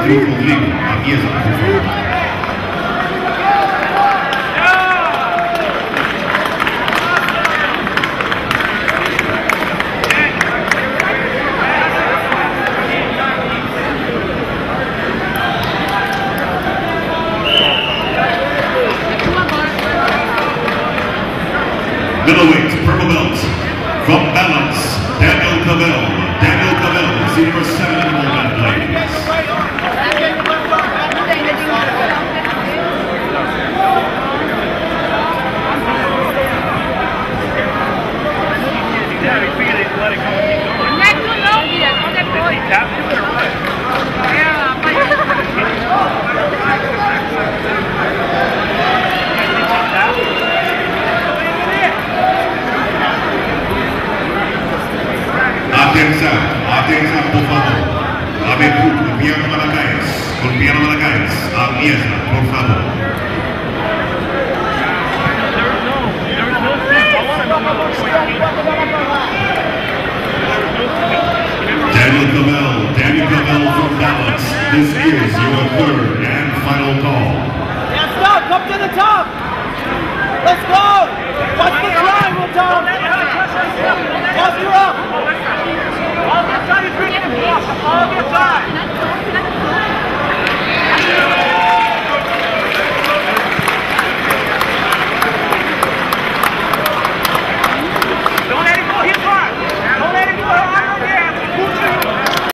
Andrew Rodrigo, a mesa, por favor. Middleweight, purple belt, from balance, Daniel Cavell. Daniel Cavell, senior 7 in the moment, ladies. Atenção, por favor. Abertura, Golpiano Malagais, a mesa, por favor. Daniel Cavell from Dallas. This is your third and final call. Now stop, come to the top.